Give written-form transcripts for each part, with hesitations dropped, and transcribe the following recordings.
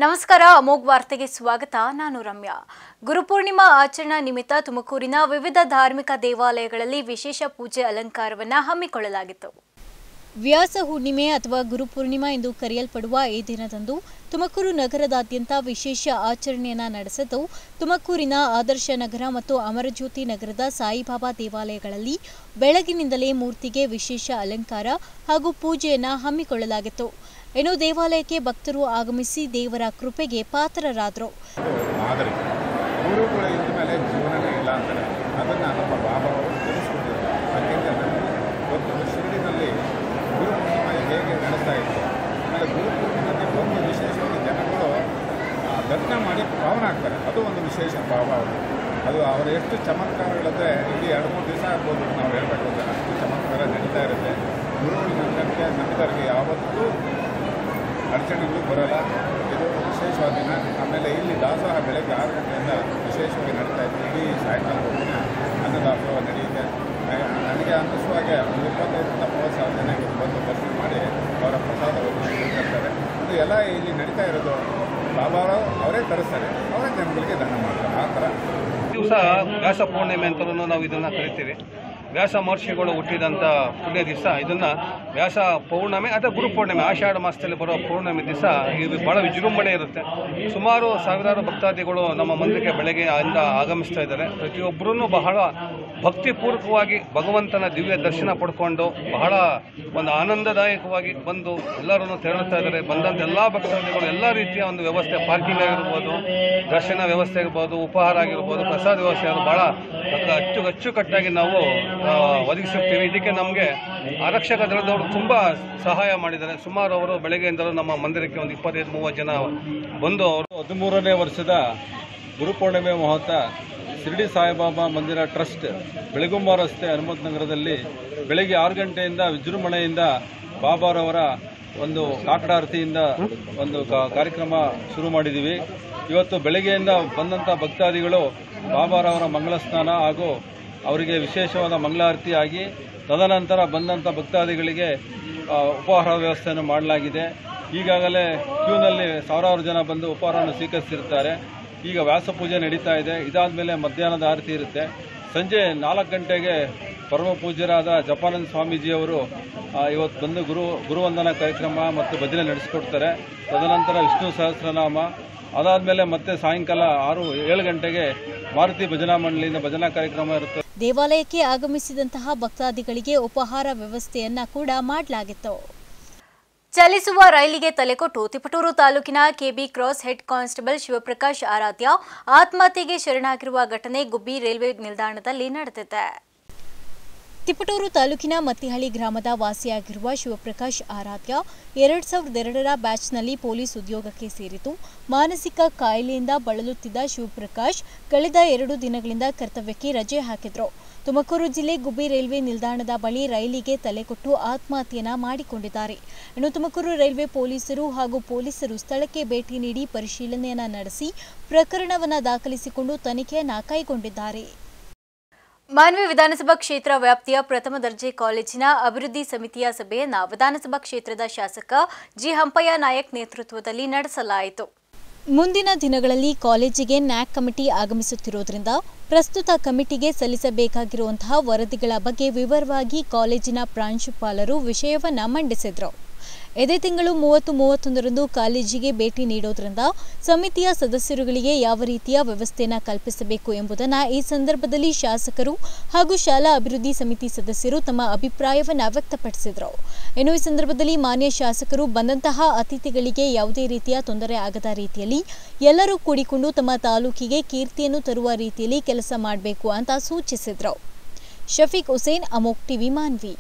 ನಮಸ್ಕಾರ ಅಮೋಘ್ ವಾರ್ತೆಗೆ ಸ್ವಾಗತ. ನಾನು ರಮ್ಯಾ. ಗುರುಪೂರ್ಣಿಮಾ ಆಚರಣಾ ನಿಮಿತ್ತ ತುಮಕೂರಿನ ವಿವಿಧ ಧಾರ್ಮಿಕ ದೇವಾಲಯಗಳಲ್ಲಿ ವಿಶೇಷ ಪೂಜೆ ಅಲಂಕಾರವನ್ನು ಹಮ್ಮಿಕೊಳ್ಳಲಾಗಿತ್ತು. ವ್ಯಾಸ ಹುಣ್ಣಿಮೆ ಅಥವಾ ಗುರುಪೂರ್ಣಿಮಾ ಎಂದು ಕರೆಯಲ್ಪಡುವ ಈ ದಿನದಂದು ತುಮಕೂರು ನಗರದಾದ್ಯಂತ ವಿಶೇಷ ಆಚರಣೆಯನ್ನು ನಡೆಸಿದ್ದು, ತುಮಕೂರಿನ ಆದರ್ಶ ನಗರ ಮತ್ತು ಅಮರಜ್ಯೋತಿ ನಗರದ ಸಾಯಿಬಾಬಾ ದೇವಾಲಯಗಳಲ್ಲಿ ಬೆಳಗಿನಿಂದಲೇ ಮೂರ್ತಿಗೆ ವಿಶೇಷ ಅಲಂಕಾರ ಹಾಗೂ ಪೂಜೆಯನ್ನು ಹಮ್ಮಿಕೊಳ್ಳಲಾಗಿತ್ತು. ಇನ್ನು ದೇವಾಲಯಕ್ಕೆ ಭಕ್ತರು ಆಗಮಿಸಿ ದೇವರ ಕೃಪೆಗೆ ಪಾತ್ರರಾದರು. ದರ್ಶನ ಮಾಡಿ ಪಾವನ ಆಗ್ತಾರೆ. ಅದು ಒಂದು ವಿಶೇಷ ಭಾವ. ಅದು ಅವರ ಎಷ್ಟು ಚಮತ್ಕಾರಗಳಿದ್ರೆ ಇಲ್ಲಿ 2-3 ದಿವಸ ಆಗ್ಬೋದು ನಾವು ಹೇಳಬೇಕಾದ್ರೆ ಅಷ್ಟು ಚಮತ್ಕಾರ ನಡೀತಾ ಇರುತ್ತೆ. ಗುರುಗಳು ನಂಬಿದವರಿಗೆ ಯಾವತ್ತೂ ಅಡಚಣೆಗಳು ಬರೋಲ್ಲ. ಇದು ವಿಶೇಷವಾದ ದಿನ. ಆಮೇಲೆ ಇಲ್ಲಿ ದಾಸೋಹ ಬೆಳಗ್ಗೆ 6 ಗಂಟೆಯಿಂದ ವಿಶೇಷವಾಗಿ ನಡೀತಾ ಇತ್ತು. ಇಡೀ ಸಾಯಂಕಾಲ ಅನ್ನದಾಸೋಹ ನಡೆಯುತ್ತೆ. ನನಗೆ ಅನ್ನಿಸುವಾಗೆ 25-30 ಜನ ಬಂದು ದರ್ಶನ ಮಾಡಿ ಅವರ ಪ್ರಸಾದವನ್ನು ಸ್ವೀಕರಿಸ್ತಾರೆ. ಅದು ಎಲ್ಲ ಇಲ್ಲಿ ನಡೀತಾ ಇರೋದು ಬಾಬಾ ಅವರೇ ತರಿಸ್ತಾರೆ, ಅವರೇ ಜನಗಳಿಗೆ ದಾನ ಮಾಡ್ತಾರೆ. ಆ ಥರ ದಿವಸ ವ್ಯಾಸ ಪೂರ್ಣಿಮೆ ಅಂತಲೂ ನಾವು ಇದನ್ನು ಕರಿತೀವಿ. ವ್ಯಾಸ ಮಹರ್ಷಿಗಳು ಹುಟ್ಟಿದಂಥ ಪುಣ್ಯ ದಿವಸ ಇದನ್ನು ವ್ಯಾಸ ಪೌರ್ಣಮಿ ಅಥವಾ ಗುರುಪೂರ್ಣಿಮೆ, ಆಷಾಢ ಮಾಸದಲ್ಲಿ ಬರೋ ಪೌರ್ಣಮಿ ದಿವಸ ಇದು ಭಾಳ ವಿಜೃಂಭಣೆ ಇರುತ್ತೆ. ಸುಮಾರು ಸಾವಿರಾರು ಭಕ್ತಾದಿಗಳು ನಮ್ಮ ಮಂದಿರಕ್ಕೆ ಬೆಳಗ್ಗೆ ಆಗಮಿಸ್ತಾ ಇದ್ದಾರೆ. ಪ್ರತಿಯೊಬ್ಬರೂ ಬಹಳ ಭಕ್ತಿಪೂರ್ವಕವಾಗಿ ಭಗವಂತನ ದಿವ್ಯ ದರ್ಶನ ಪಡ್ಕೊಂಡು ಬಹಳ ಒಂದು ಆನಂದದಾಯಕವಾಗಿ ಬಂದು ಎಲ್ಲರನ್ನು ತೆರಳುತ್ತಾ ಇದ್ದಾರೆ. ಬಂದಂಥ ಎಲ್ಲ ಭಕ್ತಾದಿಗಳು ಎಲ್ಲ ರೀತಿಯ ಒಂದು ವ್ಯವಸ್ಥೆ, ಪಾರ್ಕಿಂಗ್ ಆಗಿರ್ಬೋದು, ದರ್ಶನ ವ್ಯವಸ್ಥೆ ಇರ್ಬೋದು, ಉಪಹಾರ ಆಗಿರ್ಬೋದು, ಪ್ರಸಾದ ವ್ಯವಸ್ಥೆ ಅದು ಭಾಳ ಅಚ್ಚುಕಟ್ಟಾಗಿ ನಾವು ಒದಗಿಸುತ್ತೀವಿ. ಇದಕ್ಕೆ ನಮಗೆ ಆರಕ್ಷಕ ದಳದವರು ತುಂಬ ಸಹಾಯ ಮಾಡಿದ್ದಾರೆ. ಸುಮಾರು ಅವರು ಬೆಳಗ್ಗೆಯಿಂದಲೂ ನಮ್ಮ ಮಂದಿರಕ್ಕೆ ಒಂದು 25-30 ಜನ ಬಂದು ಅವರು 13ನೇ ವರ್ಷದ ಗುರುಪೂರ್ಣಿಮೆ ಮಹೋತ್ಸವ ಶಿರಡಿ ಸಾಯಿಬಾಬಾ ಮಂದಿರ ಟ್ರಸ್ಟ್ ಬೆಳಗುಂಬ ರಸ್ತೆ ಹನುಮಂತ ನಗರದಲ್ಲಿ ಬೆಳಗ್ಗೆ 6 ಗಂಟೆಯಿಂದ ವಿಜೃಂಭಣೆಯಿಂದ ಬಾಬಾರವರ ಒಂದು ಕಾಕಡಾರತಿಯಿಂದ ಒಂದು ಕಾರ್ಯಕ್ರಮ ಶುರು ಮಾಡಿದ್ದೀವಿ. ಇವತ್ತು ಬೆಳಗ್ಗೆಯಿಂದ ಬಂದಂಥ ಭಕ್ತಾದಿಗಳು ಬಾಬಾರವರ ಮಂಗಳ ಸ್ನಾನ ಹಾಗೂ ಅವರಿಗೆ ವಿಶೇಷವಾದ ಮಂಗಳಾರತಿ ಆಗಿ ತದನಂತರ ಬಂದಂಥ ಭಕ್ತಾದಿಗಳಿಗೆ ಉಪಹಾರ ವ್ಯವಸ್ಥೆಯನ್ನು ಮಾಡಲಾಗಿದೆ. ಈಗಾಗಲೇ ಕ್ಯೂನಲ್ಲಿ ಸಾವಿರಾರು ಜನ ಬಂದು ಉಪಹಾರವನ್ನು ಸ್ವೀಕರಿಸಿರುತ್ತಾರೆ. ಈಗ ವ್ಯಾಸ ಪೂಜೆ ನಡೀತಾ ಇದೆ. ಇದಾದ ಮೇಲೆ ಮಧ್ಯಾಹ್ನದ ಆರತಿ ಇರುತ್ತೆ. ಸಂಜೆ 4 ಗಂಟೆಗೆ ಪರಮ ಪೂಜ್ಯರಾದ ಜಪಾನಂದ ಸ್ವಾಮೀಜಿಯವರು ಇವತ್ತು ಬಂದು ಗುರುವಂದನಾ ಕಾರ್ಯಕ್ರಮ ಮತ್ತು ಭಜನೆ ನಡೆಸಿಕೊಡ್ತಾರೆ. ತದನಂತರ ವಿಷ್ಣು ಸಹಸ್ರನಾಮ, ಅದಾದಮೇಲೆ ಮತ್ತೆ ಸಾಯಂಕಾಲ 6-7 ಗಂಟೆಗೆ ಮಾರುತಿ ಭಜನಾ ಮಂಡಳಿಯಿಂದ ಭಜನಾ ಕಾರ್ಯಕ್ರಮ ಇರುತ್ತೆ. ದೇವಾಲಯಕ್ಕೆ ಆಗಮಿಸಿದಂತಹ ಭಕ್ತಾದಿಗಳಿಗೆ ಉಪಹಾರ ವ್ಯವಸ್ಥೆಯನ್ನ ಕೂಡ ಮಾಡಲಾಗಿತ್ತು. ಚಲಿಸುವ ರೈಲಿಗೆ ತಲೆಕೊಟ್ಟು ತಿಪಟೂರು ತಾಲೂಕಿನ K B cross head constable Shivaprakash Aradhya ಆತ್ಮಹತ್ಯೆಗೆ ಶರಣಾಗಿರುವ ಘಟನೆ ಗುಬ್ಬಿ ರೈಲ್ವೆ ನಿಲ್ದಾಣದಲ್ಲಿ ನಡೆದಿದೆ. ತಿಪಟೂರು ತಾಲೂಕಿನ ಮತ್ತಿಹಳ್ಳಿ ಗ್ರಾಮದ ವಾಸಿಯಾಗಿರುವ ಶಿವಪ್ರಕಾಶ್ ಆರಾಧ್ಯ 2002ರ ಬ್ಯಾಚ್ನಲ್ಲಿ ಪೊಲೀಸ್ ಉದ್ಯೋಗಕ್ಕೆ ಸೇರಿತು. ಮಾನಸಿಕ ಕಾಯಿಲೆಯಿಂದ ಬಳಲುತ್ತಿದ್ದ ಶಿವಪ್ರಕಾಶ್ ಕಳೆದ 2 ದಿನಗಳಿಂದ ಕರ್ತವ್ಯಕ್ಕೆ ರಜೆ ಹಾಕಿದ್ರು. ತುಮಕೂರು ಜಿಲ್ಲೆ ಗುಬ್ಬಿ ರೈಲ್ವೆ ನಿಲ್ದಾಣದ ಬಳಿ ರೈಲಿಗೆ ತಲೆಕೊಟ್ಟು ಆತ್ಮಹತ್ಯೆಯನ್ನ ಮಾಡಿಕೊಂಡಿದ್ದಾರೆ. ಇನ್ನು ತುಮಕೂರು ರೈಲ್ವೆ ಪೊಲೀಸರು ಹಾಗೂ ಪೊಲೀಸರು ಸ್ಥಳಕ್ಕೆ ಭೇಟಿ ನೀಡಿ ಪರಿಶೀಲನೆಯನ್ನ ನಡೆಸಿ ಪ್ರಕರಣವನ್ನು ದಾಖಲಿಸಿಕೊಂಡು ತನಿಖೆಯನ್ನ ಕೈಗೊಂಡಿದ್ದಾರೆ. ಮಾನ್ವಿ ವಿಧಾನಸಭಾ ಕ್ಷೇತ್ರ ವ್ಯಾಪ್ತಿಯ ಪ್ರಥಮ ದರ್ಜೆ ಕಾಲೇಜಿನ ಅಭಿವೃದ್ಧಿ ಸಮಿತಿಯ ಸಭೆಯನ್ನು ವಿಧಾನಸಭಾ ಕ್ಷೇತ್ರದ ಶಾಸಕ ಜಿ ಹಂಪಯ್ಯ ನಾಯಕ್ ನೇತೃತ್ವದಲ್ಲಿ ನಡೆಸಲಾಯಿತು. ಮುಂದಿನ ದಿನಗಳಲ್ಲಿ ಕಾಲೇಜಿಗೆ ನ್ಯಾಕ್ ಕಮಿಟಿ ಆಗಮಿಸುತ್ತಿರುವುದರಿಂದ ಪ್ರಸ್ತುತ ಕಮಿಟಿಗೆ ಸಲ್ಲಿಸಬೇಕಾಗಿರುವಂತಹ ವರದಿಗಳ ಬಗ್ಗೆ ವಿವರವಾಗಿ ಕಾಲೇಜಿನ ಪ್ರಾಂಶುಪಾಲರು ವಿಷಯವನ್ನ ಮಂಡಿಸಿದರು. ಇದೇ ತಿಂಗಳು 30-31ರಂದು ಕಾಲೇಜಿಗೆ ಭೇಟಿ ನೀಡೋದ್ರಿಂದ ಸಮಿತಿಯ ಸದಸ್ಯರುಗಳಿಗೆ ಯಾವ ರೀತಿಯ ವ್ಯವಸ್ಥೆಯನ್ನು ಕಲ್ಪಿಸಬೇಕು ಎಂಬುದನ್ನು ಈ ಸಂದರ್ಭದಲ್ಲಿ ಶಾಸಕರು ಹಾಗೂ ಶಾಲಾ ಅಭಿವೃದ್ಧಿ ಸಮಿತಿ ಸದಸ್ಯರು ತಮ್ಮ ಅಭಿಪ್ರಾಯವನ್ನು ವ್ಯಕ್ತಪಡಿಸಿದರು. ಇನ್ನು ಈ ಸಂದರ್ಭದಲ್ಲಿ ಮಾನ್ಯ ಶಾಸಕರು ಬಂದಂತಹ ಅತಿಥಿಗಳಿಗೆ ಯಾವುದೇ ರೀತಿಯ ತೊಂದರೆ ಆಗದ ರೀತಿಯಲ್ಲಿ ಎಲ್ಲರೂ ಕೂಡಿಕೊಂಡು ತಮ್ಮ ತಾಲೂಕಿಗೆ ಕೀರ್ತಿಯನ್ನು ತರುವ ರೀತಿಯಲ್ಲಿ ಕೆಲಸ ಮಾಡಬೇಕು ಅಂತ ಸೂಚಿಸಿದರು. ಶಫೀಕ್ ಹುಸೇನ್, ಅಮೋಘ್ ಟಿವಿ, ಮಾನ್ವಿ.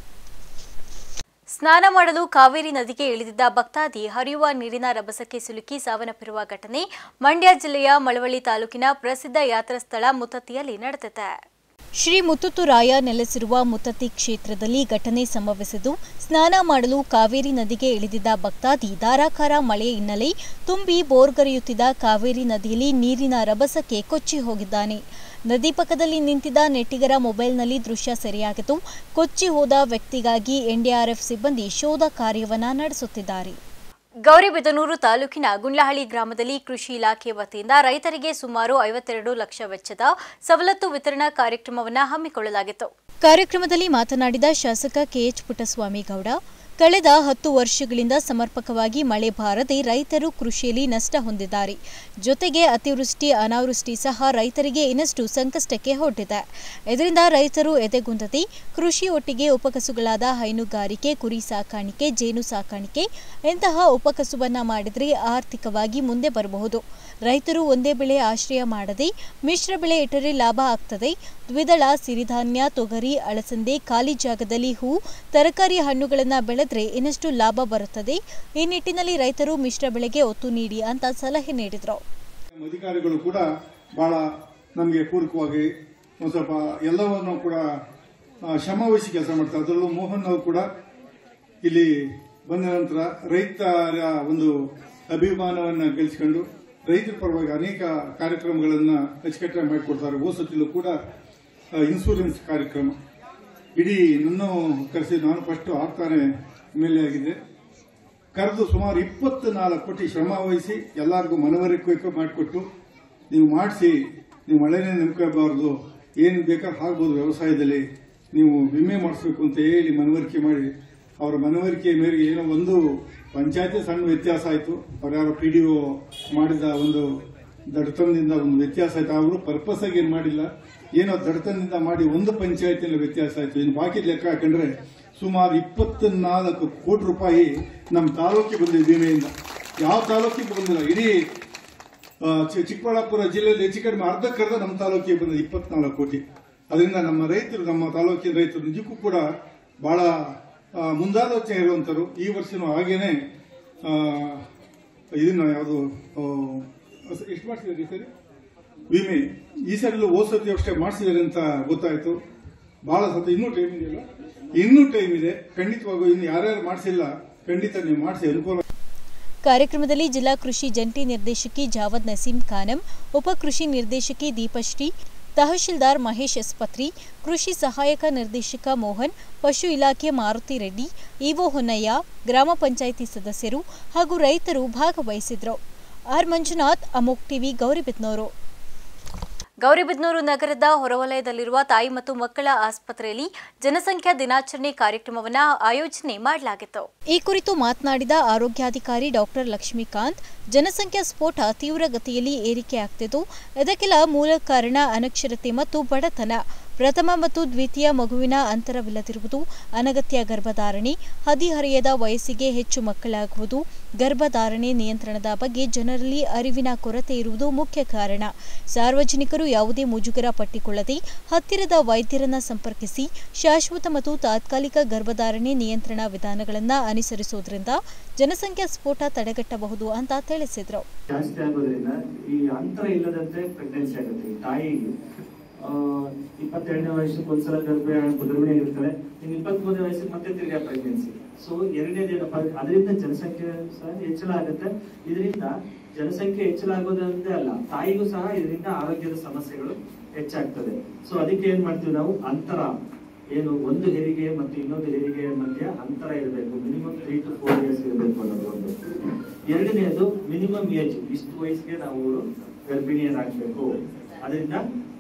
ಸ್ನಾನ ಮಾಡಲು ಕಾವೇರಿ ನದಿಗೆ ಇಳಿದಿದ್ದ ಭಕ್ತಾದಿ ಹರಿಯುವ ನೀರಿನ ರಭಸಕ್ಕೆ ಸಿಲುಕಿ ಸಾವನ್ನಪ್ಪಿರುವ ಘಟನೆ ಮಂಡ್ಯ ಜಿಲ್ಲೆಯ ಮಳವಳ್ಳಿ ತಾಲೂಕಿನ ಪ್ರಸಿದ್ಧ ಯಾತ್ರಾ ಸ್ಥಳ ಮುತ್ತತ್ತಿಯಲ್ಲಿ ನಡೆದಿದೆ. ಶ್ರೀ ಮುತ್ತುರಾಯ ನೆಲೆಸಿರುವ ಮುತ್ತತ್ತಿ ಕ್ಷೇತ್ರದಲ್ಲಿ ಘಟನೆ ಸಂಭವಿಸಿದ್ದು, ಸ್ನಾನ ಮಾಡಲು ಕಾವೇರಿ ನದಿಗೆ ಇಳಿದಿದ್ದ ಭಕ್ತಾದಿ ಧಾರಾಕಾರ ಮಳೆ ಹಿನ್ನೆಲೆ ತುಂಬಿ ಬೋರ್ಗರೆಯುತ್ತಿದ್ದ ಕಾವೇರಿ ನದಿಯಲ್ಲಿ ನೀರಿನ ರಭಸಕ್ಕೆ ಕೊಚ್ಚಿ ಹೋಗಿದ್ದಾನೆ. ನದಿ ಪಕ್ಕದಲ್ಲಿ ನಿಂತಿದ್ದ ನೆಟ್ಟಿಗರ ಮೊಬೈಲ್ನಲ್ಲಿ ದೃಶ್ಯ ಸೆರೆಯಾಗಿದ್ದು, ಕೊಚ್ಚಿ ಹೋದ ವ್ಯಕ್ತಿಗಾಗಿ ಎನ್ಡಿಆರ್ಎಫ್ ಸಿಬ್ಬಂದಿ ಶೋಧ ಕಾರ್ಯವನ್ನ ನಡೆಸುತ್ತಿದ್ದಾರೆ. ಗೌರಿಬಿದನೂರು ತಾಲೂಕಿನ ಗುಂಡ್ಲಹಳ್ಳಿ ಗ್ರಾಮದಲ್ಲಿ ಕೃಷಿ ಇಲಾಖೆ ವತಿಯಿಂದ ರೈತರಿಗೆ ಸುಮಾರು 52 ಲಕ್ಷ ವೆಚ್ಚದ ಸವಲತ್ತು ವಿತರಣಾ ಕಾರ್ಯಕ್ರಮವನ್ನು ಹಮ್ಮಿಕೊಳ್ಳಲಾಗಿತ್ತು. ಕಾರ್ಯಕ್ರಮದಲ್ಲಿ ಮಾತನಾಡಿದ ಶಾಸಕ ಕೆಎಚ್ ಪುಟ್ಟಸ್ವಾಮಿ ಗೌಡ, ಕಳೆದ 10 ವರ್ಷಗಳಿಂದ ಸಮರ್ಪಕವಾಗಿ ಮಳೆ ಬಾರದೆ ರೈತರು ಕೃಷಿಯಲ್ಲಿ ನಷ್ಟ ಹೊಂದಿದ್ದಾರೆ. ಜೊತೆಗೆ ಅತಿವೃಷ್ಟಿ ಅನಾವೃಷ್ಟಿ ಸಹ ರೈತರಿಗೆ ಇನ್ನಷ್ಟು ಸಂಕಷ್ಟಕ್ಕೆ ಒಡ್ಡಿದೆ. ಇದರಿಂದ ರೈತರು ಎದೆಗುಂದದೆ ಕೃಷಿ ಒಟ್ಟಿಗೆ ಉಪಕಸುಗಳಾದ ಹೈನುಗಾರಿಕೆ, ಕುರಿ ಸಾಕಾಣಿಕೆ, ಜೇನು ಸಾಕಾಣಿಕೆ ಇಂತಹ ಉಪಕಸುಬನ್ನ ಮಾಡಿದರೆ ಆರ್ಥಿಕವಾಗಿ ಮುಂದೆ ಬರಬಹುದು. ರೈತರು ಒಂದೇ ಬೆಳೆ ಆಶ್ರಯ ಮಾಡದೆ ಮಿಶ್ರ ಬೆಳೆ ಇಟ್ಟರೆ ಲಾಭ ಆಗ್ತದೆ. ದ್ವಿದಳ, ಸಿರಿಧಾನ್ಯ, ತೊಗರಿ, ಅಳಸಂದೆ, ಖಾಲಿ ಜಾಗದಲ್ಲಿ ಹೂ, ತರಕಾರಿ, ಹಣ್ಣುಗಳನ್ನು ಬೆಳೆದ್ರೆ ಇನ್ನಷ್ಟು ಲಾಭ ಬರುತ್ತದೆ. ಈ ನಿಟ್ಟಿನಲ್ಲಿ ರೈತರು ಮಿಶ್ರ ಬೆಳೆಗೆ ಒತ್ತು ನೀಡಿ ಅಂತ ಸಲಹೆ ನೀಡಿದರು. ಅಧಿಕಾರಿಗಳು ಕೂಡ ಬಹಳ ನಮಗೆ ಪೂರಕವಾಗಿ ಒಂದು ಸ್ವಲ್ಪ ಎಲ್ಲವನ್ನು ಕೂಡ ಶ್ರಮವಹಿಸಿ ಕೆಲಸ ಮಾಡ್ತಾರೆ. ಅದರಲ್ಲೂ ಮೋಹನ್ ಅವರು ಕೂಡ ಇಲ್ಲಿ ಬಂದ ನಂತರ ರೈತರ ಒಂದು ಅಭಿಮಾನವನ್ನು ಗಳಿಸಿಕೊಂಡು ರೈತರ ಪರವಾಗಿ ಅನೇಕ ಕಾರ್ಯಕ್ರಮಗಳನ್ನು ಅಚ್ಚುಕಟ್ಟಾಗಿ ಮಾಡಿಕೊಡ್ತಾರೆ. ಹೋಸತಿಲೂ ಕೂಡ ಇನ್ಶೂರೆನ್ಸ್ ಕಾರ್ಯಕ್ರಮ ಇಡೀ ನನ್ನ ಕರೆಸಿ ನಾನು ಫಸ್ಟ್ ಆಗ್ತಾನೆ ಎಮ್ಎಲ್ಎ ಆಗಿದೆ. ಕರೆದು ಸುಮಾರು 24 ಕೋಟಿ ಶ್ರಮ ವಹಿಸಿ ಎಲ್ಲರಿಗೂ ಮನವರಿಕೆ ಮಾಡಿಕೊಟ್ಟು ನೀವು ಮಾಡಿಸಿ, ನೀವು ಮಳೆನೇ ನಂಬ್ಕೋಬಾರ್ದು, ಏನು ಬೇಕಾದ್ರೆ ಆಗ್ಬೋದು, ವ್ಯವಸಾಯದಲ್ಲಿ ನೀವು ವಿಮೆ ಮಾಡಿಸ್ಬೇಕು ಅಂತ ಹೇಳಿ ಮನವರಿಕೆ ಮಾಡಿ, ಅವರ ಮನವರಿಕೆ ಮೇರೆಗೆ ಏನೋ ಒಂದು ಪಂಚಾಯತಿ ಸಣ್ಣ ವ್ಯತ್ಯಾಸ ಆಯಿತು. ಅವ್ರು ಯಾರೋ PDO ಮಾಡಿದ ಒಂದು ದಡತನದಿಂದ ಒಂದು ವ್ಯತ್ಯಾಸ ಆಯಿತು. ಅವರು ಪರ್ಪಸ್ ಆಗಿ ಏನು ಮಾಡಿಲ್ಲ, ಏನೋ ದಡತನದಿಂದ ಮಾಡಿ ಒಂದು ಪಂಚಾಯತಿಯಲ್ಲಿ ವ್ಯತ್ಯಾಸ ಆಯಿತು. ಇನ್ನು ಬಾಕಿ ಲೆಕ್ಕ ಹಾಕೊಂಡ್ರೆ ಸುಮಾರು 24 ಕೋಟಿ ರೂಪಾಯಿ ನಮ್ಮ ತಾಲೂಕಿಗೆ ಬಂದಿದೆ ವಿಮೆಯಿಂದ. ಯಾವ ತಾಲೂಕಿಗೆ ಬಂದಿಲ್ಲ. ಇಡೀ ಚಿಕ್ಕಬಳ್ಳಾಪುರ ಜಿಲ್ಲೆಯಲ್ಲಿ ಹೆಚ್ಚು ಕಡಿಮೆ ಅರ್ಧಕ್ಕರ್ಧ ನಮ್ಮ ತಾಲೂಕಿಗೆ ಬಂದಿದೆ 24 ಕೋಟಿ. ಅದರಿಂದ ನಮ್ಮ ರೈತರು, ನಮ್ಮ ತಾಲೂಕಿನ ರೈತರು ನಿಜಕ್ಕೂ ಕೂಡ ಬಹಳ ಮುಂದಾಲೋಚನೆ ಇರುವಂತರು. ಈ ವರ್ಷನೂ ಹಾಗೇನೆ ಇದನ್ನ ಯಾವುದು ಎಷ್ಟು ಮಾಡಿಸಿದ್ದಾರೆ ಸರಿ ವಿಮೆ ಈ ಸರಿ ಹೋಸತಿ ಅಷ್ಟೇ ಮಾಡಿಸಿದ್ದಾರೆ ಅಂತ ಗೊತ್ತಾಯ್ತು. ಬಹಳ ಸತ ಇನ್ನೂ ಟೈಮ್ ಇದೆಯಲ್ಲ, ಇನ್ನೂ ಟೈಮ್ ಇದೆ. ಖಂಡಿತವಾಗೂ ಇನ್ನು ಯಾರ್ಯಾರು ಮಾಡಿಸಿಲ್ಲ ಖಂಡಿತ ನೀವು ಮಾಡಿಸಿ ಅನುಕೂಲ. ಕಾರ್ಯಕ್ರಮದಲ್ಲಿ ಜಿಲ್ಲಾ ಕೃಷಿ ಜಂಟಿ ನಿರ್ದೇಶಕಿ ಜಾವದ್ ನಸೀಂ ಖಾನಂ, ಉಪ ಕೃಷಿ ನಿರ್ದೇಶಕಿ ದೀಪಶ್ರೀ, ತಹಶೀಲ್ದಾರ್ ಮಹೇಶ್ ಎಸ್ಪತ್ರಿ, ಕೃಷಿ ಸಹಾಯಕ ನಿರ್ದೇಶಕ ಮೋಹನ್, ಪಶು ಇಲಾಖೆ ಮಾರುತಿ ರೆಡ್ಡಿ, ಇಒ ಹೊನ್ನಯ್ಯ, ಗ್ರಾಮ ಪಂಚಾಯಿತಿ ಸದಸ್ಯರು ಹಾಗೂ ರೈತರು ಭಾಗವಹಿಸಿದ್ರು. R Manjunath, Amogh TV, Gauribidanur. ಗೌರಿಬಿದನೂರು ನಗರದ ಹೊರವಲಯದಲ್ಲಿರುವ ತಾಯಿ ಮತ್ತು ಮಕ್ಕಳ ಆಸ್ಪತ್ರೆಯಲ್ಲಿ ಜನಸಂಖ್ಯಾ ದಿನಾಚರಣೆ ಕಾರ್ಯಕ್ರಮವನ್ನು ಆಯೋಜನೆ ಮಾಡಲಾಗಿತ್ತು. ಈ ಕುರಿತು ಮಾತನಾಡಿದ ಆರೋಗ್ಯಾಧಿಕಾರಿ ಡಾಕ್ಟರ್ ಲಕ್ಷ್ಮೀಕಾಂತ್, ಜನಸಂಖ್ಯಾ ಸ್ಫೋಟ ತೀವ್ರಗತಿಯಲ್ಲಿ ಏರಿಕೆಯಾಗುತ್ತಿದ್ದು, ಇದಕ್ಕೆಲ್ಲ ಮೂಲ ಕಾರಣ ಅನಕ್ಷರತೆ ಮತ್ತು ಬಡತನ. ಪ್ರಥಮ ಮತ್ತು ದ್ವಿತೀಯ ಮಗುವಿನ ಅಂತರವಿಲ್ಲದಿರುವುದು, ಅನಗತ್ಯ ಗರ್ಭಧಾರಣೆ, ಹದಿಹರೆಯದ ವಯಸ್ಸಿಗೆ ಹೆಚ್ಚು ಮಕ್ಕಳಾಗುವುದು, ಗರ್ಭಧಾರಣೆ ನಿಯಂತ್ರಣದ ಬಗ್ಗೆ ಜನರಲ್ಲಿ ಅರಿವಿನ ಕೊರತೆ ಇರುವುದು ಮುಖ್ಯ ಕಾರಣ. ಸಾರ್ವಜನಿಕರು ಯಾವುದೇ ಮುಜುಗರ ಪಟ್ಟಿಕೊಳ್ಳದೆ ಹತ್ತಿರದ ವೈದ್ಯರನ್ನ ಸಂಪರ್ಕಿಸಿ ಶಾಶ್ವತ ಮತ್ತು ತಾತ್ಕಾಲಿಕ ಗರ್ಭಧಾರಣೆ ನಿಯಂತ್ರಣ ವಿಧಾನಗಳನ್ನು ಅನುಸರಿಸುವುದರಿಂದ ಜನಸಂಖ್ಯಾ ಸ್ಫೋಟ ತಡೆಗಟ್ಟಬಹುದು ಅಂತ ತಿಳಿಸಿದರು. ಜಾಸ್ತಿ ಆಗೋದ್ರಿಂದ ಈ ಅಂತರ ಇಲ್ಲದಂತೆ ಪ್ರೆಗ್ನೆನ್ಸಿ ಆಗುತ್ತೆ. ತಾಯಿಗೆ 22ನೇ ವಯಸ್ಸಿಗೆ ಒಂದ್ಸಲ ಗರ್ಭಿಣಿ ಇರ್ತಾರೆ, ಇನ್ನು 23ನೇ ವಯಸ್ಸಿಗೆ ಮತ್ತೆ ತಿರ್ಗಾ ಪ್ರೆಗ್ನೆನ್ಸಿ. ಸೊ ಎರಡನೇದೇನಪ್ಪ, ಅದರಿಂದ ಜನಸಂಖ್ಯೆ ಸಹ ಹೆಚ್ಚಳ ಆಗುತ್ತೆ. ಇದರಿಂದ ಜನಸಂಖ್ಯೆ ಹೆಚ್ಚಳ ಆಗೋದಂತೆ ಅಲ್ಲ, ತಾಯಿಗೂ ಸಹ ಇದರಿಂದ ಆರೋಗ್ಯದ ಸಮಸ್ಯೆಗಳು ಹೆಚ್ಚಾಗ್ತದೆ. ಸೊ ಅದಕ್ಕೆ ಏನ್ ಮಾಡ್ತೀವಿ ನಾವು, ಅಂತರ ಏನು ಒಂದು ಹೆರಿಗೆ ಮತ್ತು ಇನ್ನೊಂದು ಹೆರಿಗೆ ಮಧ್ಯ ಅಂತರ ಇರಬೇಕು. ಮಿನಿಮಮ್ 3 to 4 years ಇರಬೇಕು ಅನ್ನೋದು ಒಂದು. ಎರಡನೇದು ಮಿನಿಮಮ್ ಏಜ್, ಇಷ್ಟು ವಯಸ್ಸಿಗೆ ನಾವು ಗರ್ಭಿಣಿಯರಾಗಬೇಕು. ಅದರಿಂದ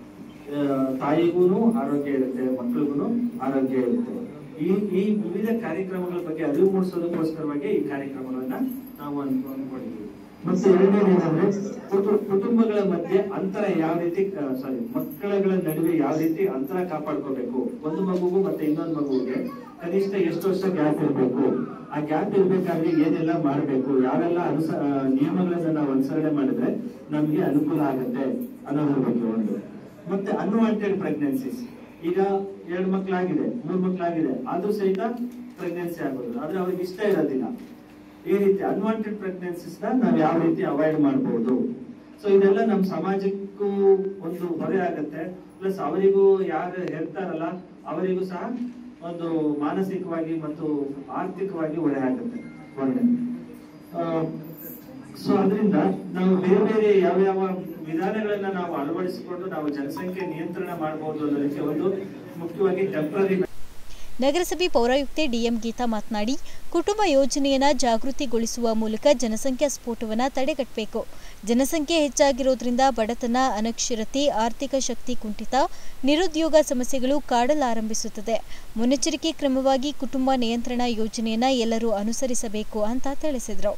ತಾಯಿಗೂ ಆರೋಗ್ಯ ಇರುತ್ತೆ, ಮಕ್ಕಳಿಗೂ ಆರೋಗ್ಯ ಇರುತ್ತೆ. ಈ ವಿವಿಧ ಕಾರ್ಯಕ್ರಮಗಳ ಬಗ್ಗೆ ಅರಿವು ಮೂಡಿಸೋದಕ್ಕೋಸ್ಕರವಾಗಿ ಈ ಕಾರ್ಯಕ್ರಮಗಳನ್ನ ನಾವು ಅನ್ಕೊಂಡಿದ್ದೀವಿ. ಮತ್ತೆ ಎರಡನೇದೇನಂದ್ರೆ ಕುಟುಂಬಗಳ ಮಧ್ಯೆ ಅಂತರ ಯಾವ ರೀತಿ, ಮಕ್ಕಳುಗಳ ನಡುವೆ ಯಾವ ರೀತಿ ಅಂತರ ಕಾಪಾಡ್ಕೋಬೇಕು. ಒಂದು ಮಗುಗೂ ಮತ್ತೆ ಇನ್ನೊಂದು ಮಗುವಿಗೆ ಕನಿಷ್ಠ ಎಷ್ಟು ವರ್ಷ ಗ್ಯಾಪ್ ಇರಬೇಕು, ಆ ಗ್ಯಾಪ್ ಇರ್ಬೇಕಾದ್ರೆ ಏನೆಲ್ಲ ಮಾಡಬೇಕು, ಯಾವೆಲ್ಲ ನಿಯಮಗಳನ್ನ ನಾವು ಅನುಸರಣೆ ಮಾಡಿದ್ರೆ ನಮ್ಗೆ ಅನುಕೂಲ ಆಗುತ್ತೆ ಅನ್ನೋದ್ರ ಬಗ್ಗೆ ಒಂದು. ಮತ್ತೆ ಅನ್ವಾಂಟೆಡ್ ಪ್ರೆಗ್ನೆನ್ಸಿಸ್, ಈಗ 2 ಮಕ್ಕಳಾಗಿದೆ 3 ಮಕ್ಕಳಾಗಿದೆ ಆದ್ರೂ ಸಹಿತ ಪ್ರೆಗ್ನೆನ್ಸಿ ಆಗೋದು, ಆದ್ರೆ ಅವ್ರಿಗೆ ಇಷ್ಟ ಇರೋದಿಲ್ಲ. ಈ ರೀತಿ ಅನ್ವಾಂಟೆಡ್ ಪ್ರೆಗ್ನೆನ್ಸಿಸ್ ನಾವ್ ಯಾವ ರೀತಿ ಅವಾಯ್ಡ್ ಮಾಡಬಹುದು. ಸೊ ಇದೆಲ್ಲ ನಮ್ಮ ಸಮಾಜಕ್ಕೂ ಒಂದು ಹೊರೆ ಆಗುತ್ತೆ, ಪ್ಲಸ್ ಅವರಿಗೂ ಯಾರು ಹೇಳ್ತಾರಲ್ಲ ಅವರಿಗೂ ಸಹ ಒಂದು ಮಾನಸಿಕವಾಗಿ ಮತ್ತು ಆರ್ಥಿಕವಾಗಿ ಹೊರೆ ಆಗುತ್ತೆ. ಸೊ ಅದರಿಂದ ನಾವು ಬೇರೆ ಬೇರೆ ಯಾವ ವಿಧಾನಗಳನ್ನ ನಾವು ಅಳವಡಿಸಿಕೊಂಡು ನಾವು ಜನಸಂಖ್ಯೆ ನಿಯಂತ್ರಣ ಮಾಡಬಹುದು ಅನ್ನೋದಕ್ಕೆ ಒಂದು ಮುಖ್ಯವಾಗಿ ಟೆಂಪರರಿ ನಗರಸಭೆ ಪೌರಾಯುಕ್ತೆ ಡಿಎಂ ಗೀತಾ ಮಾತನಾಡಿ, ಕುಟುಂಬ ಯೋಜನೆಯನ್ನು ಜಾಗೃತಿಗೊಳಿಸುವ ಮೂಲಕ ಜನಸಂಖ್ಯಾ ಸ್ಫೋಟವನ್ನು ತಡೆಗಟ್ಟಬೇಕು. ಜನಸಂಖ್ಯೆ ಹೆಚ್ಚಾಗಿರೋದ್ರಿಂದ ಬಡತನ, ಅನಕ್ಷರತೆ, ಆರ್ಥಿಕ ಶಕ್ತಿ ಕುಂಠಿತ, ನಿರುದ್ಯೋಗ ಸಮಸ್ಯೆಗಳು ಕಾಡಲಾರಂಭಿಸುತ್ತದೆ. ಮುನ್ನೆಚ್ಚರಿಕೆ ಕ್ರಮವಾಗಿ ಕುಟುಂಬ ನಿಯಂತ್ರಣ ಯೋಜನೆಯನ್ನು ಎಲ್ಲರೂ ಅನುಸರಿಸಬೇಕು ಅಂತ ತಿಳಿಸಿದರು.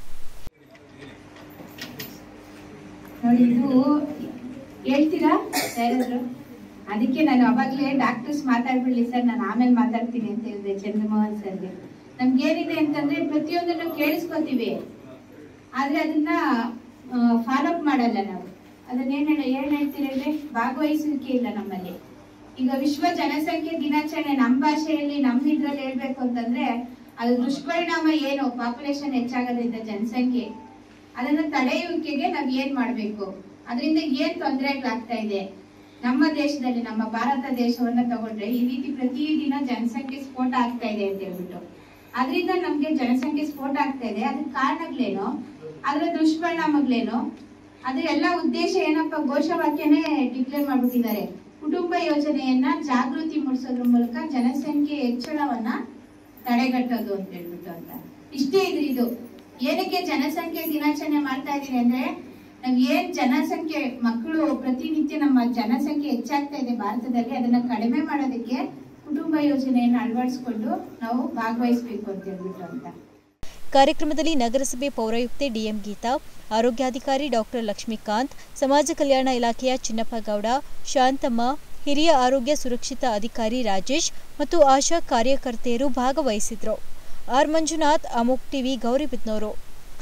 ನೋಡಿ, ಇದು ಹೇಳ್ತೀರಾ ಯಾರಾದ್ರು? ಅದಕ್ಕೆ ನಾನು ಅವಾಗಲೇ ಡಾಕ್ಟರ್ಸ್ ಮಾತಾಡ್ಬಿಡ್ಲಿ ಸರ್, ನಾನು ಆಮೇಲೆ ಮಾತಾಡ್ತೀನಿ ಅಂತ ಹೇಳಿದೆ ಚಂದ್ರಮೋಹನ್ ಸರ್ಗೆ. ನಮ್ಗೇನಿದೆ ಅಂತಂದ್ರೆ ಪ್ರತಿಯೊಂದನ್ನು ಕೇಳಿಸ್ಕೊತೀವಿ, ಆದ್ರೆ ಅದನ್ನ ಫಾಲೋ ಅಪ್ ಮಾಡಲ್ಲ ನಾವು. ಅದನ್ನ ಏನ್ ಹೇಳ್ತೀರಿ, ಭಾಗವಹಿಸುವಿಕೆ ಇಲ್ಲ ನಮ್ಮಲ್ಲಿ. ಈಗ ವಿಶ್ವ ಜನಸಂಖ್ಯೆ ದಿನಾಚರಣೆ ನಮ್ಮ ಭಾಷೆಯಲ್ಲಿ ನಮ್ಮ ಇದ್ರಲ್ಲಿ ಹೇಳ್ಬೇಕು ಅಂತಂದ್ರೆ ಅದು ದುಷ್ಪರಿಣಾಮ ಏನು, ಪಾಪ್ಯುಲೇಷನ್ ಹೆಚ್ಚಾಗೋದ್ರಿಂದ ಜನಸಂಖ್ಯೆ, ಅದನ್ನ ತಡೆಯುವಿಕೆಗೆ ನಾವ್ ಏನ್ ಮಾಡ್ಬೇಕು, ಅದರಿಂದ ಏನ್ ತೊಂದರೆಗಳಾಗ್ತಾ ಇದೆ ನಮ್ಮ ದೇಶದಲ್ಲಿ. ನಮ್ಮ ಭಾರತ ದೇಶವನ್ನ ತಗೊಂಡ್ರೆ ಈ ರೀತಿ ಪ್ರತಿದಿನ ಜನಸಂಖ್ಯೆ ಸ್ಫೋಟ ಆಗ್ತಾ ಇದೆ ಅಂತ ಹೇಳ್ಬಿಟ್ಟು, ಅದರಿಂದ ನಮ್ಗೆ ಜನಸಂಖ್ಯೆ ಸ್ಫೋಟ ಆಗ್ತಾ ಇದೆ. ಅದಕ್ಕೆ ಕಾರಣಗಳೇನು, ಅದರ ದುಷ್ಪರಿಣಾಮಗಳೇನು, ಅದ್ರ ಎಲ್ಲ ಉದ್ದೇಶ ಏನಪ್ಪ, ಘೋಷವಾಕ್ಯನೇ ಡಿಕ್ಲೇರ್ ಮಾಡ್ಬಿಟ್ಟಿದ್ದಾರೆ. ಕುಟುಂಬ ಯೋಜನೆಯನ್ನ ಜಾಗೃತಿ ಮೂಡಿಸೋದ್ರ ಮೂಲಕ ಜನಸಂಖ್ಯೆ ಹೆಚ್ಚಳವನ್ನ ತಡೆಗಟ್ಟೋದು ಅಂತ ಹೇಳ್ಬಿಟ್ಟು ಅಂತ. ಇಷ್ಟೇ ಇದು ಏನಕ್ಕೆ ಜನಸಂಖ್ಯೆ ದಿನಾಚರಣೆ ಮಾಡ್ತಾ ಇದೀನಿ ಅಂದ್ರೆ, ನಾವ್ ಏನ್ ಜನಸಂಖ್ಯೆ ಮಕ್ಕಳು ಪ್ರತಿನಿತ್ಯ ನಮ್ಮ ಜನಸಂಖ್ಯೆ ಹೆಚ್ಚಾಗ್ತಾ ಇದೆ ಭಾರತದಲ್ಲಿ, ಅದನ್ನ ಕಡಿಮೆ ಮಾಡೋದಕ್ಕೆ ಕುಟುಂಬ ಯೋಜನೆಯನ್ನು ಅಳವಡಿಸಿಕೊಂಡು ನಾವು ಭಾಗವಹಿಸಬೇಕು ಅಂತ ಹೇಳ್ಬಿಟ್ಟು ಅಂತ. ಕಾರ್ಯಕ್ರಮದಲ್ಲಿ ನಗರಸಭೆ ಪೌರಾಯುಕ್ತೆ ಡಿಎಂ ಗೀತಾ, ಆರೋಗ್ಯಾಧಿಕಾರಿ ಡಾಕ್ಟರ್ ಲಕ್ಷ್ಮೀಕಾಂತ್, ಸಮಾಜ ಕಲ್ಯಾಣ ಇಲಾಖೆಯ ಚಿನ್ನಪ್ಪಗೌಡ, ಶಾಂತಮ್ಮ, ಹಿರಿಯ ಆರೋಗ್ಯ ಸುರಕ್ಷಿತಾ ಅಧಿಕಾರಿ ರಾಜೇಶ್ ಮತ್ತು ಆಶಾ ಕಾರ್ಯಕರ್ತೆಯರು ಭಾಗವಹಿಸಿದ್ರು. R Manjunath, Amogh TV, Gauribidanur.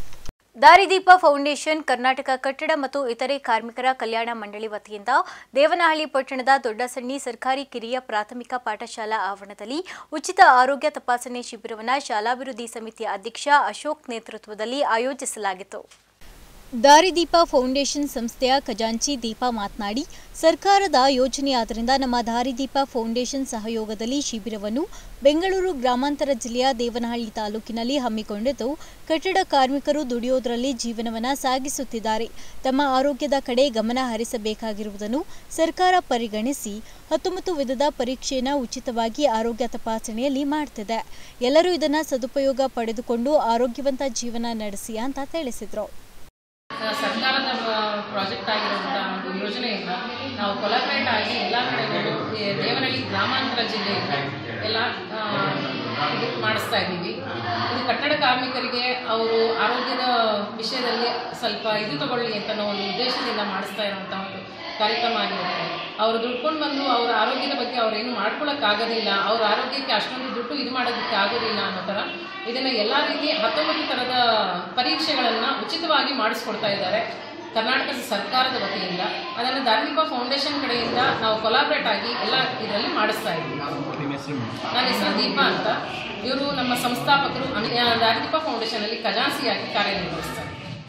Daarideepa foundation, Karnataka ಕಟ್ಟಡ ಮತ್ತು ಇತರೆ ಕಾರ್ಮಿಕರ ಕಲ್ಯಾಣ ಮಂಡಳಿ ವತಿಯಿಂದ ದೇವನಹಳ್ಳಿ ಪಟ್ಟಣದ ದೊಡ್ಡಸಣ್ಣಿ ಸರ್ಕಾರಿ ಕಿರಿಯ ಪ್ರಾಥಮಿಕ ಪಾಠಶಾಲಾ ಆವರಣದಲ್ಲಿ ಉಚಿತ ಆರೋಗ್ಯ ತಪಾಸಣೆ ಶಿಬಿರವನ್ನು ಶಾಲಾಭಿವೃದ್ಧಿ ಸಮಿತಿಯ ಅಧ್ಯಕ್ಷ ಅಶೋಕ್ ನೇತೃತ್ವದಲ್ಲಿ ಆಯೋಜಿಸಲಾಗಿತ್ತು. ದಾರಿದೀಪ ಫೌಂಡೇಶನ್ ಸಂಸ್ಥೆಯ ಖಜಾಂಚಿ ದೀಪಾ ಮಾತನಾಡಿ, ಸರ್ಕಾರದ ಯೋಜನೆಯಾದ್ದರಿಂದ ನಮ್ಮ ದಾರಿದೀಪ ಫೌಂಡೇಶನ್ ಸಹಯೋಗದಲ್ಲಿ ಶಿಬಿರವನ್ನು ಬೆಂಗಳೂರು ಗ್ರಾಮಾಂತರ ಜಿಲ್ಲೆಯ ದೇವನಹಳ್ಳಿ ತಾಲೂಕಿನಲ್ಲಿ ಹಮ್ಮಿಕೊಂಡಿದ್ದು, ಕಟ್ಟಡ ಕಾರ್ಮಿಕರು ದುಡಿಯೋದರಲ್ಲಿ ಜೀವನವನ್ನು ಸಾಗಿಸುತ್ತಿದ್ದಾರೆ. ತಮ್ಮ ಆರೋಗ್ಯದ ಕಡೆ ಗಮನ ಹರಿಸಬೇಕಾಗಿರುವುದನ್ನು ಸರ್ಕಾರ ಪರಿಗಣಿಸಿ 19 ವಿಧದ ಪರೀಕ್ಷೆಯನ್ನು ಉಚಿತವಾಗಿ ಆರೋಗ್ಯ ತಪಾಸಣೆಯಲ್ಲಿ ಮಾಡ್ತಿದೆ. ಎಲ್ಲರೂ ಇದನ್ನು ಸದುಪಯೋಗ ಪಡೆದುಕೊಂಡು ಆರೋಗ್ಯವಂತ ಜೀವನ ನಡೆಸಿ ಅಂತ ತಿಳಿಸಿದರು. ಸರ್ಕಾರದ ಪ್ರಾಜೆಕ್ಟ್ ಆಗಿರುವಂಥ ಒಂದು ಯೋಜನೆಯಿಂದ ನಾವು ಕೊಲಾಬ್ರೇಟ್ ಆಗಿ ಎಲ್ಲ ಕಡೆಗಳು ದೇವನಹಳ್ಳಿ ಗ್ರಾಮಾಂತರ ಜಿಲ್ಲೆಯಿಂದ ಎಲ್ಲ ಇದು ಮಾಡಿಸ್ತಾ ಇದ್ದೀವಿ. ಇದು ಕಟ್ಟಡ ಕಾರ್ಮಿಕರಿಗೆ ಅವರು ಆರೋಗ್ಯದ ವಿಷಯದಲ್ಲಿ ಸ್ವಲ್ಪ ಇದು ತಗೊಳ್ಳಿ ಅಂತ ನಾವು ಒಂದು ಉದ್ದೇಶದಿಂದ ಮಾಡಿಸ್ತಾ ಇರುವಂಥ ಒಂದು ಕಾರ್ಯಕ್ರಮ ಆಗಿರುತ್ತೆ. ಅವರು ದುಡ್ಕೊಂಡು ಬಂದು ಅವರ ಆರೋಗ್ಯದ ಬಗ್ಗೆ ಅವ್ರೇನು ಮಾಡ್ಕೊಳ್ಳೋಕ್ಕಾಗೋದಿಲ್ಲ, ಅವ್ರ ಆರೋಗ್ಯಕ್ಕೆ ಅಷ್ಟೊಂದು ದುಡ್ಡು ಇದು ಮಾಡೋದಕ್ಕೆ ಆಗೋದಿಲ್ಲ ಅನ್ನೋ ಥರ ಇದನ್ನು ಎಲ್ಲ ರೀತಿ 19 ಥರದ ಪರೀಕ್ಷೆಗಳನ್ನು ಉಚಿತವಾಗಿ ಮಾಡಿಸ್ಕೊಡ್ತಾ ಇದ್ದಾರೆ ಕರ್ನಾಟಕ ಸರ್ಕಾರದ ವತಿಯಿಂದ. ಅದನ್ನು ದಾರಿದೀಪ ಫೌಂಡೇಶನ್ ಕಡೆಯಿಂದ ನಾವು ಕೊಲಾಬ್ರೇಟ್ ಆಗಿ ಎಲ್ಲ ಇದರಲ್ಲಿ ಮಾಡಿಸ್ತಾ ಇದ್ದೀವಿ. ನನ್ನ ಹೆಸರು ದೀಪಾ ಅಂತ, ಇವರು ನಮ್ಮ ಸಂಸ್ಥಾಪಕರು, ದಾರಿದೀಪ ಫೌಂಡೇಶನಲ್ಲಿ ಖಜಾಂಚಿಯಾಗಿ ಕಾರ್ಯನಿರ್ವಹಿಸ್ತಾರೆ.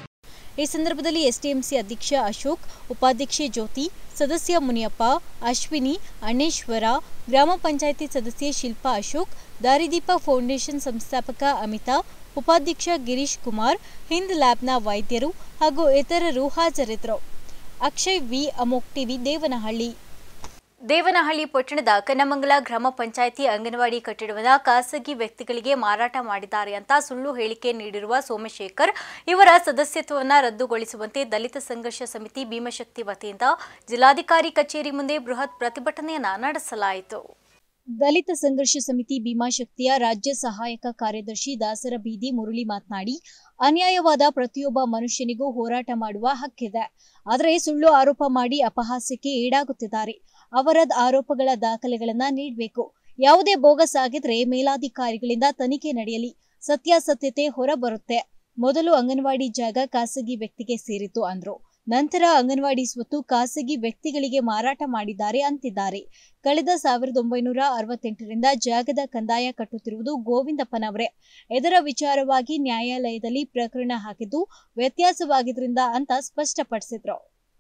ಈ ಸಂದರ್ಭದಲ್ಲಿ ಎಸ್ಟಿಎಂಸಿ ಅಧ್ಯಕ್ಷ ಅಶೋಕ್, ಉಪಾಧ್ಯಕ್ಷೆ ಜ್ಯೋತಿ, ಸದಸ್ಯ ಮುನಿಯಪ್ಪ, ಅಶ್ವಿನಿ, ಅಣ್ಣೇಶ್ವರ, ಗ್ರಾಮ ಪಂಚಾಯಿತಿ ಸದಸ್ಯೆ ಶಿಲ್ಪಾ ಅಶೋಕ್, ದಾರಿದೀಪ ಫೌಂಡೇಶನ್ ಸಂಸ್ಥಾಪಕ ಅಮಿತಾ, ಉಪಾಧ್ಯಕ್ಷ ಗಿರೀಶ್ ಕುಮಾರ್, ಹಿಂದ್ ಲ್ಯಾಬ್ನ ವೈದ್ಯರು ಹಾಗೂ ಇತರರು ಹಾಜರಿದ್ದರು. Akshay V, Amogh TV, Devanahalli. ದೇವನಹಳ್ಳಿ ಪಟ್ಟಣದ ಕನ್ನಮಂಗಲ ಗ್ರಾಮ ಪಂಚಾಯಿತಿ ಅಂಗನವಾಡಿ ಕಟ್ಟಡವನ್ನು ಖಾಸಗಿ ವ್ಯಕ್ತಿಗಳಿಗೆ ಮಾರಾಟ ಮಾಡಿದ್ದಾರೆ ಅಂತ ಸುಳ್ಳು ಹೇಳಿಕೆ ನೀಡಿರುವ ಸೋಮಶೇಖರ್ ಇವರ ಸದಸ್ಯತ್ವವನ್ನು ರದ್ದುಗೊಳಿಸುವಂತೆ ದಲಿತ ಸಂಘರ್ಷ ಸಮಿತಿ ಭೀಮಶಕ್ತಿ ವತಿಯಿಂದ ಜಿಲ್ಲಾಧಿಕಾರಿ ಕಚೇರಿ ಮುಂದೆ ಬೃಹತ್ ಪ್ರತಿಭಟನೆಯನ್ನು ನಡೆಸಲಾಯಿತು. ದಲಿತ ಸಂಘರ್ಷ ಸಮಿತಿ ಭೀಮಾಶಕ್ತಿಯ ರಾಜ್ಯ ಸಹಾಯಕ ಕಾರ್ಯದರ್ಶಿ ದಾಸರ ಬೀದಿ ಮುರಳಿ ಮಾತನಾಡಿ, ಅನ್ಯಾಯವಾದ ಪ್ರತಿಯೊಬ್ಬ ಮನುಷ್ಯನಿಗೂ ಹೋರಾಟ ಮಾಡುವ ಹಕ್ಕಿದೆ. ಆದರೆ ಸುಳ್ಳು ಆರೋಪ ಮಾಡಿ ಅಪಹಾಸ್ಯಕ್ಕೆ ಈಡಾಗುತ್ತಿದ್ದಾರೆ. ಅವರ ಆರೋಪಗಳ ದಾಖಲೆಗಳನ್ನ ನೀಡಬೇಕು. ಯಾವುದೇ ಬೋಗಸ್ ಆಗಿದ್ರೆ ಮೇಲಾಧಿಕಾರಿಗಳಿಂದ ತನಿಖೆ ನಡೆಯಲಿ, ಸತ್ಯಾಸತ್ಯತೆ ಹೊರಬರುತ್ತೆ. ಮೊದಲು ಅಂಗನವಾಡಿ ಜಾಗ ಖಾಸಗಿ ವ್ಯಕ್ತಿಗೆ ಸೇರಿತು ಅಂದ್ರು. ನಂತರ ಅಂಗನವಾಡಿ ಸ್ವತ್ತು ಖಾಸಗಿ ವ್ಯಕ್ತಿಗಳಿಗೆ ಮಾರಾಟ ಮಾಡಿದ್ದಾರೆ ಅಂತಿದ್ದಾರೆ. ಕಳೆದ 1968ರಿಂದ ಜಾಗದ ಕಂದಾಯ ಕಟ್ಟುತ್ತಿರುವುದು ಗೋವಿಂದಪ್ಪನವರೇ. ಇದರ ವಿಚಾರವಾಗಿ ನ್ಯಾಯಾಲಯದಲ್ಲಿ ಪ್ರಕರಣ ಹಾಕಿದ್ದು ವ್ಯತ್ಯಾಸವಾಗಿದ್ರಿಂದ ಅಂತ ಸ್ಪಷ್ಟಪಡಿಸಿದ್ರು.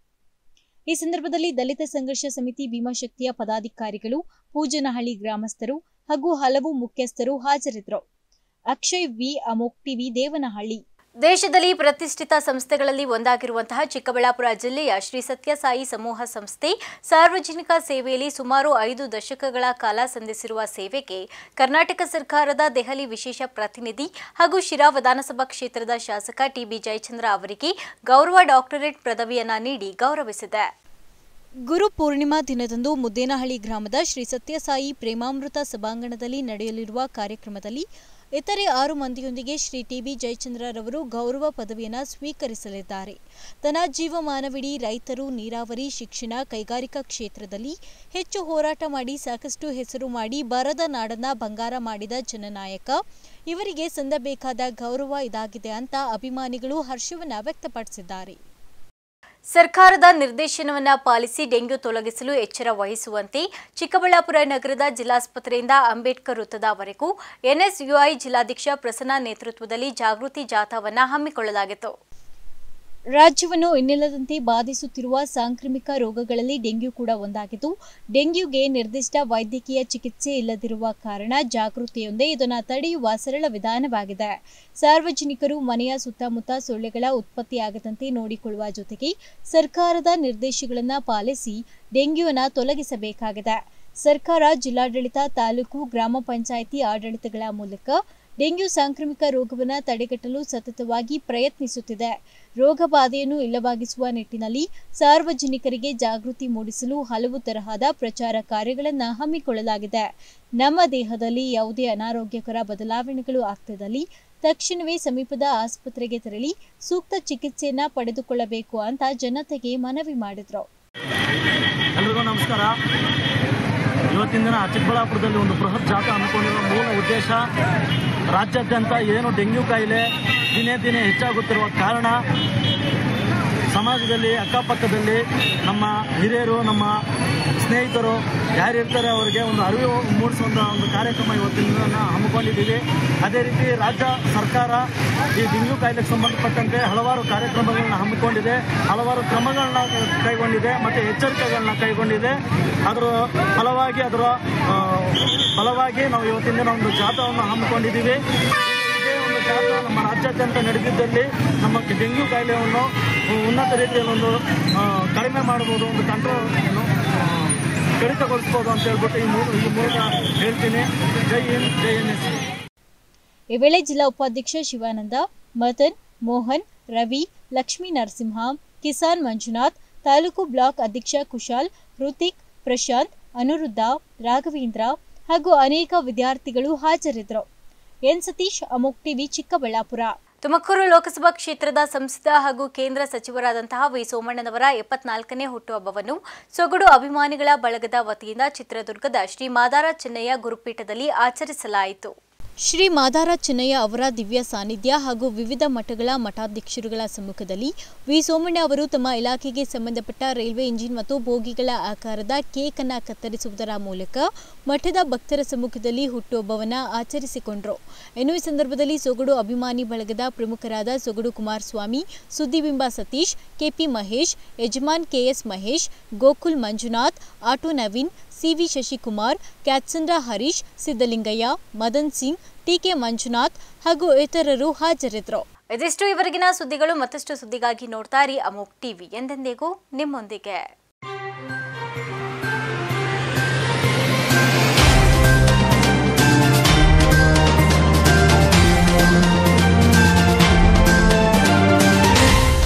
ಈ ಸಂದರ್ಭದಲ್ಲಿ ದಲಿತ ಸಂಘರ್ಷ ಸಮಿತಿ ಭೀಮಾಶಕ್ತಿಯ ಪದಾಧಿಕಾರಿಗಳು, ಪೂಜನಹಳ್ಳಿ ಗ್ರಾಮಸ್ಥರು ಹಾಗೂ ಹಲವು ಮುಖ್ಯಸ್ಥರು ಹಾಜರಿದ್ದರು. Akshay V, Amogh TV, Devanahalli. ದೇಶದಲ್ಲಿ ಪ್ರತಿಷ್ಠಿತ ಸಂಸ್ಥೆಗಳಲ್ಲಿ ಒಂದಾಗಿರುವಂತಹ ಚಿಕ್ಕಬಳ್ಳಾಪುರ ಜಿಲ್ಲೆಯ ಶ್ರೀ ಸತ್ಯಸಾಯಿ ಸಮೂಹ ಸಂಸ್ಥೆ ಸಾರ್ವಜನಿಕ ಸೇವೆಯಲ್ಲಿ ಸುಮಾರು 5 ದಶಕಗಳ ಕಾಲ ಸಂಧಿಸಿರುವ ಸೇವೆಗೆ ಕರ್ನಾಟಕ ಸರ್ಕಾರದ ದೆಹಲಿ ವಿಶೇಷ ಪ್ರತಿನಿಧಿ ಹಾಗೂ ಶಿರಾ ವಿಧಾನಸಭಾ ಕ್ಷೇತ್ರದ ಶಾಸಕ ಟಿಬಿ ಜಯಚಂದ್ರ ಅವರಿಗೆ ಗೌರವ ಡಾಕ್ಟರೇಟ್ ಪದವಿಯನ್ನ ನೀಡಿ ಗೌರವಿಸಿದೆ. ಗುರು ಪೂರ್ಣಿಮಾ ದಿನದಂದು ಮುದ್ದೇನಹಳ್ಳಿ ಗ್ರಾಮದ ಶ್ರೀ ಸತ್ಯಸಾಯಿ ಪ್ರೇಮಾಮೃತ ಸಭಾಂಗಣದಲ್ಲಿ ನಡೆಯಲಿರುವ ಕಾರ್ಯಕ್ರಮದಲ್ಲಿ ಇತರೆ 6 ಮಂದಿಯೊಂದಿಗೆ ಶ್ರೀ ಟಿಬಿ ಜಯಚಂದ್ರರವರು ಗೌರವ ಪದವಿಯನ್ನು ಸ್ವೀಕರಿಸಲಿದ್ದಾರೆ. ತನ್ನ ಜೀವಮಾನವಿಡೀ ರೈತರು, ನೀರಾವರಿ, ಶಿಕ್ಷಣ, ಕೈಗಾರಿಕಾ ಕ್ಷೇತ್ರದಲ್ಲಿ ಹೆಚ್ಚು ಹೋರಾಟ ಮಾಡಿ ಸಾಕಷ್ಟು ಹೆಸರು ಮಾಡಿ ಬರದ ನಾಡನ್ನ ಬಂಗಾರ ಮಾಡಿದ ಜನನಾಯಕ ಇವರಿಗೆ ಸಂದಬೇಕಾದ ಗೌರವ ಇದಾಗಿದೆ ಅಂತ ಅಭಿಮಾನಿಗಳು ಹರ್ಷವನ್ನ ವ್ಯಕ್ತಪಡಿಸಿದ್ದಾರೆ. ಸರ್ಕಾರದ ನಿರ್ದೇಶನವನ್ನು ಪಾಲಿಸಿ ಡೆಂಗ್ಯೂ ತೊಲಗಿಸಲು ಎಚ್ಚರ ವಹಿಸುವಂತೆ ಚಿಕ್ಕಬಳ್ಳಾಪುರ ನಗರದ ಜಿಲ್ಲಾಸ್ಪತ್ರೆಯಿಂದ ಅಂಬೇಡ್ಕರ್ ವೃತ್ತದವರೆಗೂ ಎನ್ಎಸ್ಯುಐ ಜಿಲ್ಲಾಧ್ಯಕ್ಷ ಪ್ರಸನ್ನ ನೇತೃತ್ವದಲ್ಲಿ ಜಾಗೃತಿ ಜಾಥಾವನ್ನು ಹಮ್ಮಿಕೊಳ್ಳಲಾಗಿತ್ತು. ರಾಜ್ಯವನ್ನು ಇನ್ನಿಲ್ಲದಂತೆ ಬಾಧಿಸುತ್ತಿರುವ ಸಾಂಕ್ರಾಮಿಕ ರೋಗಗಳಲ್ಲಿ ಡೆಂಗ್ಯೂ ಕೂಡ ಒಂದಾಗಿದ್ದು, ಡೆಂಗ್ಯೂಗೆ ನಿರ್ದಿಷ್ಟ ವೈದ್ಯಕೀಯ ಚಿಕಿತ್ಸೆ ಇಲ್ಲದಿರುವ ಕಾರಣ ಜಾಗೃತಿಯೊಂದೇ ಇದನ್ನು ತಡೆಯುವ ಸರಳ ವಿಧಾನವಾಗಿದೆ. ಸಾರ್ವಜನಿಕರು ಮನೆಯ ಸುತ್ತಮುತ್ತ ಸೊಳ್ಳೆಗಳ ಉತ್ಪತ್ತಿಯಾಗದಂತೆ ನೋಡಿಕೊಳ್ಳುವ ಜೊತೆಗೆ ಸರ್ಕಾರದ ನಿರ್ದೇಶನಗಳನ್ನು ಪಾಲಿಸಿ ಡೆಂಗ್ಯೂವನ್ನು ತೊಲಗಿಸಬೇಕಾಗಿದೆ. ಸರ್ಕಾರ, ಜಿಲ್ಲಾಡಳಿತ, ತಾಲೂಕು, ಗ್ರಾಮ ಪಂಚಾಯಿತಿ ಆಡಳಿತಗಳ ಮೂಲಕ ಡೆಂಗ್ಯೂ ಸಾಂಕ್ರಾಮಿಕ ರೋಗವನ್ನು ತಡೆಗಟ್ಟಲು ಸತತವಾಗಿ ಪ್ರಯತ್ನಿಸುತ್ತಿದೆ. ರೋಗ ಬಾಧೆಯನ್ನು ಇಲ್ಲವಾಗಿಸುವ ನಿಟ್ಟಿನಲ್ಲಿ ಸಾರ್ವಜನಿಕರಿಗೆ ಜಾಗೃತಿ ಮೂಡಿಸಲು ಹಲವು ತರಹದ ಪ್ರಚಾರ ಕಾರ್ಯಗಳನ್ನು ಹಮ್ಮಿಕೊಳ್ಳಲಾಗಿದೆ. ನಮ್ಮ ದೇಹದಲ್ಲಿ ಯಾವುದೇ ಅನಾರೋಗ್ಯಕರ ಬದಲಾವಣೆಗಳು ಆಗ್ತಿದ್ದಲ್ಲಿ ತಕ್ಷಣವೇ ಸಮೀಪದ ಆಸ್ಪತ್ರೆಗೆ ತೆರಳಿ ಸೂಕ್ತ ಚಿಕಿತ್ಸೆಯನ್ನ ಪಡೆದುಕೊಳ್ಳಬೇಕು ಅಂತ ಜನತೆಗೆ ಮನವಿ ಮಾಡಿದ್ರು. ಎಲ್ಲರಿಗೂ ನಮಸ್ಕಾರ. ಇವತ್ತಿನ ದಿನ ಚಿಕ್ಕಬಳ್ಳಾಪುರದಲ್ಲಿ ಒಂದು ಬೃಹತ್ ಜಾಥಾ ಹಮ್ಮಿಕೊಂಡಿರುವ ಮೂಲ ಉದ್ದೇಶ, ರಾಜ್ಯಾದ್ಯಂತ ಏನು ಡೆಂಗ್ಯೂ ಕಾಯಿಲೆ ದಿನೇ ದಿನೇ ಹೆಚ್ಚಾಗುತ್ತಿರುವ ಕಾರಣ ಸಮಾಜದಲ್ಲಿ ಅಕ್ಕಪಕ್ಕದಲ್ಲಿ ನಮ್ಮ ಹಿರಿಯರು, ನಮ್ಮ ಸ್ನೇಹಿತರು ಯಾರಿರ್ತಾರೆ ಅವರಿಗೆ ಒಂದು ಅರಿವು ಮೂಡಿಸುವಂಥ ಒಂದು ಕಾರ್ಯಕ್ರಮ ಇವತ್ತಿನ ಹಮ್ಮಿಕೊಂಡಿದ್ದೀವಿ. ಅದೇ ರೀತಿ ರಾಜ್ಯ ಸರ್ಕಾರ ಈ ಡೆಂಗ್ಯೂ ಕಾಯಿಲೆಗೆ ಸಂಬಂಧಪಟ್ಟಂತೆ ಹಲವಾರು ಕಾರ್ಯಕ್ರಮಗಳನ್ನ ಹಮ್ಮಿಕೊಂಡಿದೆ, ಹಲವಾರು ಕ್ರಮಗಳನ್ನ ಕೈಗೊಂಡಿದೆ ಮತ್ತು ಎಚ್ಚರಿಕೆಗಳನ್ನ ಕೈಗೊಂಡಿದೆ. ಅದರ ಫಲವಾಗಿ ನಾವು ಇವತ್ತಿನ ದಿನ ಒಂದು ಜಾಥಾವನ್ನು ಹಮ್ಮಿಕೊಂಡಿದ್ದೀವಿ. ಇದೇ ಒಂದು ಜಾಥಾ ನಮ್ಮ ರಾಜ್ಯಾದ್ಯಂತ ನಡೆದಿದ್ದಲ್ಲಿ ನಮ್ಮ ಡೆಂಗ್ಯೂ ಕಾಯಿಲೆಯನ್ನು ಉನ್ನತ ರೀತಿಯಲ್ಲಿ ಒಂದು ಕಡಿಮೆ ಮಾಡಬಹುದು, ಒಂದು ಕಂಟ್ರೋಲ್ ಕಡಿತಗೊಳಿಸಬಹುದು ಅಂತ ಹೇಳ್ಬಿಟ್ಟು ಈ ಮೂಲಕ ಹೇಳ್ತೀನಿ. ಜೈ ಹಿಂದ್, ಜೈ ಎನ್ಎಸ್. ಈ ವೇಳೆ ಜಿಲ್ಲಾ ಉಪಾಧ್ಯಕ್ಷ ಶಿವಾನಂದ, ಮದನ್, ಮೋಹನ್, ರವಿ, ಲಕ್ಷ್ಮೀ ನರಸಿಂಹ, ಕಿಸಾನ್ ಮಂಜುನಾಥ್, ತಾಲೂಕು ಬ್ಲಾಕ್ ಅಧ್ಯಕ್ಷ ಕುಶಾಲ್, ಹೃತಿಕ್, ಪ್ರಶಾಂತ್, ಅನುರುದ್ಧ, ರಾಘವೇಂದ್ರ ಹಾಗೂ ಅನೇಕ ವಿದ್ಯಾರ್ಥಿಗಳು ಹಾಜರಿದ್ದರು. ಎನ್ ಸತೀಶ್, ಅಮೋಕ್ ಟಿವಿ, ಚಿಕ್ಕಬಳ್ಳಾಪುರ. ತುಮಕೂರು ಲೋಕಸಭಾ ಕ್ಷೇತ್ರದ ಸಂಸದ ಹಾಗೂ ಕೇಂದ್ರ ಸಚಿವರಾದಂತಹ ವಿ ಸೋಮಣ್ಣನವರ 74ನೇ ಹುಟ್ಟುಹಬ್ಬವನ್ನು ಸೊಗಡು ಅಭಿಮಾನಿಗಳ ಬಳಗದ ವತಿಯಿಂದ ಚಿತ್ರದುರ್ಗದ ಶ್ರೀ ಮಾದಾರ ಚೆನ್ನಯ್ಯ ಗುರುಪೀಠದಲ್ಲಿ ಆಚರಿಸಲಾಯಿತು. ಶ್ರೀ ಮಾದಾರ ಚೆನ್ನಯ್ಯ ಅವರ ದಿವ್ಯ ಸಾನ್ನಿಧ್ಯ ಹಾಗೂ ವಿವಿಧ ಮಠಗಳ ಮಠಾಧ್ಯಕ್ಷರುಗಳ ಸಮ್ಮುಖದಲ್ಲಿ ವಿ ಸೋಮಣ್ಣ ಅವರು ತಮ್ಮ ಇಲಾಖೆಗೆ ಸಂಬಂಧಪಟ್ಟ ರೈಲ್ವೆ ಇಂಜಿನ್ ಮತ್ತು ಬೋಗಿಗಳ ಆಕಾರದ ಕೇಕ್ ಅನ್ನು ಕತ್ತರಿಸುವುದರ ಮೂಲಕ ಮಠದ ಭಕ್ತರ ಸಮ್ಮುಖದಲ್ಲಿ ಹುಟ್ಟುಹಬ್ಬವನ್ನು ಆಚರಿಸಿಕೊಂಡರು. ಇನ್ನು ಈ ಸಂದರ್ಭದಲ್ಲಿ ಸೊಗಡು ಅಭಿಮಾನಿ ಬಳಗದ ಪ್ರಮುಖರಾದ Sogadu Kumaraswamy, Suddibimba Satish, K P Mahesh, Yajaman K S Mahesh, Gokul Manjunath, auto Naveen, C V Shashikumar, Kyathsandra Harish, Siddalingaiah, Madan Singh, T K Manjunath ಹಾಗೂ ಇತರರು ಹಾಜರಿದ್ದರು. ಇದಿಷ್ಟು ಇವರೆಗಿನ ಸುದ್ದಿಗಳು. ಮತ್ತಷ್ಟು ಸುದ್ದಿಗಾಗಿ ನೋಡ್ತಾ ಇರಿ ಅಮೋಕ್ ಟಿವಿ, ಎಂದೆಂದಿಗೂ ನಿಮ್ಮೊಂದಿಗೆ.